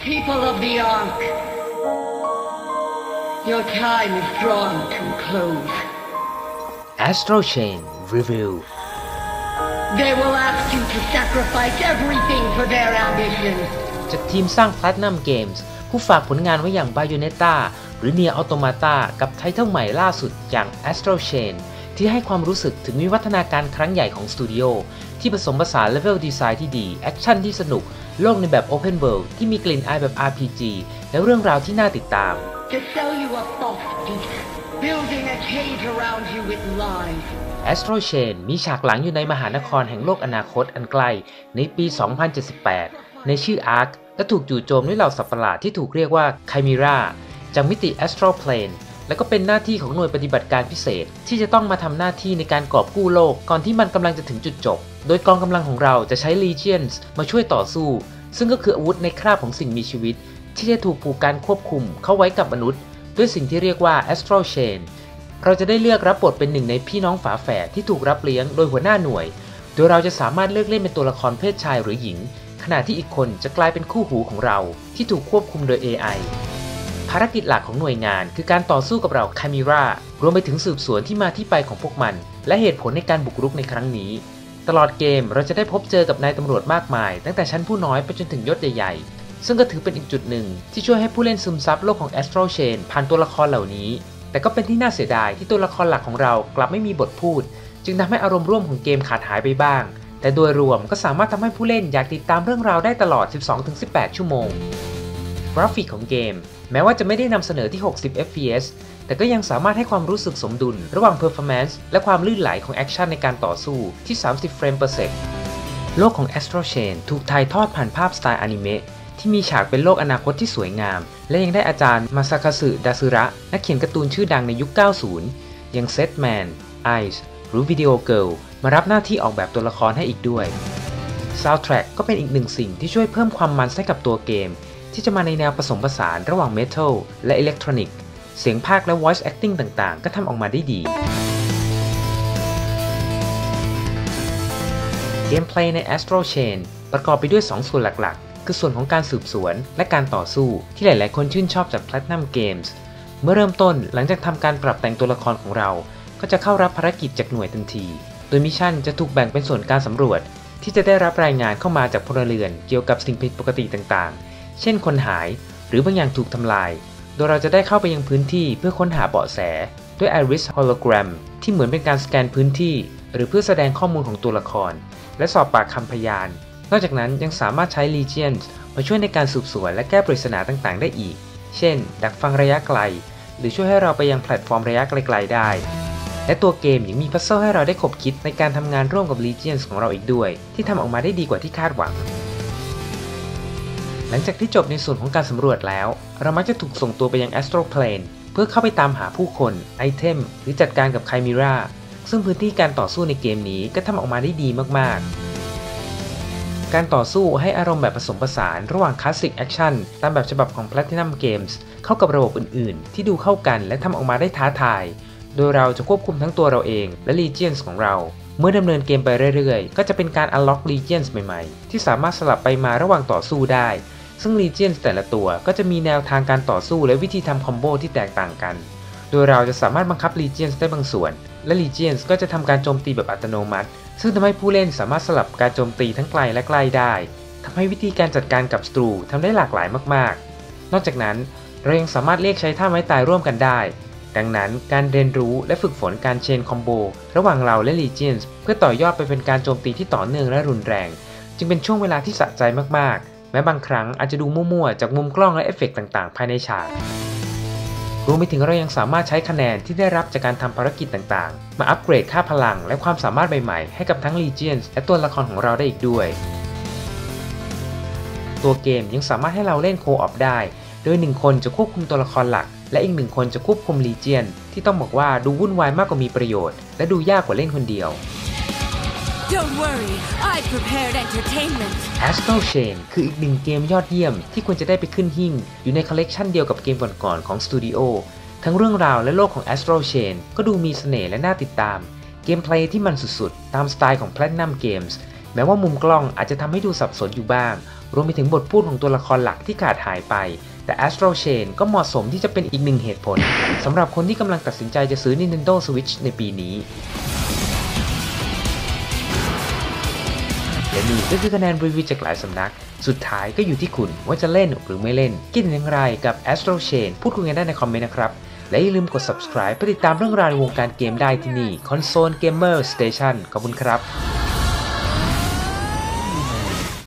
People of the Ark, your time is drawing to a close. Astral Chain Review They will ask you to sacrifice everything for their ambitions. จากทีมสร้าง Platinum Games ผู้ฝากผลงานไว้อย่าง Bayonetta หรือ Nier Automata กับไทเทิลใหม่ล่าสุดอย่าง Astral Chain ที่ให้ความรู้สึกถึงวิวัฒนาการครั้งใหญ่ของสตูดิโอที่ผสมผสานเลเวลดีไซน์ที่ดีแอคชั่นที่สนุกโลกในแบบ Open World ที่มีกลิ่นอายแบบ RPG และเรื่องราวที่น่าติดตาม To sell you a false peace, building a cage around you with lies. Astral Chain มีฉากหลังอยู่ในมหานครแห่งโลกอนาคตอันไกลในปี 2078 ในชื่อ Ark และถูกจู่โจมด้วยเหล่าสัตว์ประหลาดที่ถูกเรียกว่า Chimera จากมิติ Astral Plane และก็เป็นหน้าที่ของหน่วยปฏิบัติการพิเศษที่จะต้องมาทำหน้าที่ในการกอบกู้โลกก่อนที่มันกำลังจะถึงจุดจบโดยกองกำลังของเราจะใช้ Legions มาช่วยต่อสู้ซึ่งก็คืออาวุธในคราบของสิ่งมีชีวิตที่จะถูกผูกการควบคุมเข้าไว้กับมนุษย์ด้วยสิ่งที่เรียกว่า Astral Chain เราจะได้เลือกรับบทเป็นหนึ่งในพี่น้องฝาแฝดที่ถูกรับเลี้ยงโดยหัวหน้าหน่วยโดยเราจะสามารถเลือกเล่นเป็นตัวละครเพศชายหรือหญิงขณะที่อีกคนจะกลายเป็นคู่หูของเราที่ถูกควบคุมโดย AI ภารกิจหลักของหน่วยงานคือการต่อสู้กับเหล่า Chimera รวมไปถึงสืบสวนที่มาที่ไปของพวกมันและเหตุผลในการบุกรุกในครั้งนี้ตลอดเกมเราจะได้พบเจอกับนายตำรวจมากมายตั้งแต่ชั้นผู้น้อยไปจนถึงยศใหญ่ๆซึ่งก็ถือเป็นอีกจุดหนึ่งที่ช่วยให้ผู้เล่นซึมซับโลกของ Astral Chain ผ่านตัวละครเหล่านี้แต่ก็เป็นที่น่าเสียดายที่ตัวละครหลักของเรากลับไม่มีบทพูดจึงทำให้อารมณ์ร่วมของเกมขาดหายไปบ้างแต่โดยรวมก็สามารถทำให้ผู้เล่นอยากติดตามเรื่องราวได้ตลอด 12-18 ชั่วโมงกราฟิกของเกมแม้ว่าจะไม่ได้นำเสนอที่ 60 fps แต่ก็ยังสามารถให้ความรู้สึกสมดุลระหว่าง performance และความลื่นไหลของแอคชั่นในการต่อสู้ที่ 30 เฟรมเปอร์เซกโลกของ Astral Chain ถูกถ่ายทอดผ่านภาพสไตล์อนิเมะที่มีฉากเป็นโลกอนาคตที่สวยงามและยังได้อาจารย์มาซาคาสึดาซึระนักเขียนการ์ตูนชื่อดังในยุค 90 อย่างเซตแมน ไอซ์หรือวิดีโอเกิร์ลมารับหน้าที่ออกแบบตัวละครให้อีกด้วย Soundtrack ก็เป็นอีกหนึ่งสิ่งที่ช่วยเพิ่มความมันให้กับตัวเกมที่จะมาในแนวผสมผสานระหว่างเมทัลและอิเล็กทรอนิกส์เสียงพากย์และ voice acting ต่างๆก็ทำออกมาได้ดีเกมเพลย์ใน Astral Chain ประกอบไปด้วย2ส่วนหลักๆคือส่วนของการสืบสวนและการต่อสู้ที่หลายๆคนชื่นชอบจาก Platinum Games เมื่อเริ่มต้นหลังจากทำการปรับแต่งตัวละครของเราก็จะเข้ารับภารกิจจากหน่วยทันทีโดยมิชชั่นจะถูกแบ่งเป็นส่วนการสำรวจที่จะได้รับรายงานเข้ามาจากพลเรือนเกี่ยวกับสิ่งผิดปกติต่างๆเช่นคนหายหรือบางอย่างถูกทำลายโดยเราจะได้เข้าไปยังพื้นที่เพื่อค้นหาเบาะแสด้วย Iris Hologram ที่เหมือนเป็นการสแกนพื้นที่หรือเพื่อแสดงข้อมูลของตัวละครและสอบปากคำพยานนอกจากนั้นยังสามารถใช้ Legions มาช่วยในการสืบสวนและแก้ปริศนาต่างๆได้อีกเช่นดักฟังระยะไกลหรือช่วยให้เราไปยังแพลตฟอร์มระยะไกลๆได้และตัวเกมยังมีพัซเซิลให้เราได้ขบคิดในการทำงานร่วมกับ Legions ของเราอีกด้วยที่ทำออกมาได้ดีกว่าที่คาดหวังหลังจากที่จบในส่วนของการสำรวจแล้วเรามักจะถูกส่งตัวไปยัง Astral Plane เพื่อเข้าไปตามหาผู้คนไอเทมหรือจัดการกับ Chimera ซึ่งพื้นที่การต่อสู้ในเกมนี้ก็ทำออกมาได้ดีมากๆการต่อสู้ให้อารมณ์แบบผสมผสานระหว่างคลาสสิกแอคชั่นตามแบบฉบับของ Platinum Games เข้ากับระบบอื่นๆที่ดูเข้ากันและทำออกมาได้ท้าทายโดยเราจะควบคุมทั้งตัวเราเองและ Legions ของเราเมื่อดำเนินเกมไปเรื่อยๆก็จะเป็นการ unlock Legions ใหม่ๆที่สามารถสลับไปมาระหว่างต่อสู้ได้ซึ่ง Legions แต่ละตัวก็จะมีแนวทางการต่อสู้และวิธีทำคอมโบที่แตกต่างกันโดยเราจะสามารถบังคับ Legions ได้บางส่วนและ Legions ก็จะทำการโจมตีแบบอัตโนมัติซึ่งทำให้ผู้เล่นสามารถสลับการโจมตีทั้งไกลและใกล้ได้ทำให้วิธีการจัดการกับศัตรูทำได้หลากหลายมากๆนอกจากนั้นเรายังสามารถเรียกใช้ท่าไม้ตายร่วมกันได้ดังนั้นการเรียนรู้และฝึกฝนการเชนคอมโบระหว่างเราและ Legions เพื่อต่อยอดไปเป็นการโจมตีที่ต่อเนื่องและรุนแรงจึงเป็นช่วงเวลาที่สะใจมากๆแม้บางครั้งอาจจะดูมั่วๆจากมุมกล้องและเอฟเฟกต์ต่างๆภายในฉากรวมไปถึงเรายังสามารถใช้คะแนนที่ได้รับจากการทำภารกิจต่างๆมาอัปเกรดค่าพลังและความสามารถใหม่ๆให้กับทั้ง Legions และตัวละครของเราได้อีกด้วยตัวเกมยังสามารถให้เราเล่นโคออปได้โดย1คนจะควบคุมตัวละครหลักและอีก1คนจะควบคุม Legion ที่ต้องบอกว่าดูวุ่นวายมากกว่ามีประโยชน์และดูยากกว่าเล่นคนเดียว Don't worry, I prepared entertainment. Astral Chain คืออีกหนึ่งเกมยอดเยี่ยมที่ควรจะได้ไปขึ้นหิ้งอยู่ในคอลเลกชันเดียวกับเกมก่อนๆของสตูดิโอทั้งเรื่องราวและโลกของ Astral Chain ก็ดูมีเสน่ห์และน่าติดตามเกมเพลย์ที่มันสุดๆตามสไตล์ของ Platinum Games แม้ว่ามุมกล้องอาจจะทำให้ดูสับสนอยู่บ้างรวมไปถึงบทพูดของตัวละครหลักที่ขาดหายไปแต่ Astral Chain ก็เหมาะสมที่จะเป็นอีกหนึ่งเหตุผลสำหรับคนที่กำลังตัดสินใจจะซื้อ Nintendo Switch ในปีนี้และนี่ก็คือคะแนนรีวิวจากหลายสำนักสุดท้ายก็อยู่ที่คุณว่าจะเล่นหรือไม่เล่นคิดอย่างไรกับ Astral Chain พูดคุยกันได้ในคอมเมนต์นะครับและอย่าลืมกด subscribe เพื่อติดตามเรื่องราวในวงการเกมได้ที่นี่ Console Gamer Station ขอบคุณครับ